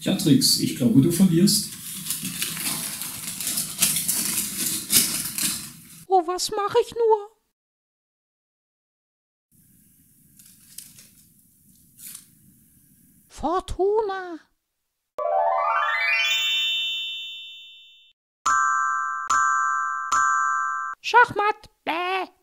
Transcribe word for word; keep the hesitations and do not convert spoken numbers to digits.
Ja, Trix, ich glaube, du verlierst. Oh, was mache ich nur? Fortuna! Schachmatt! Bäh!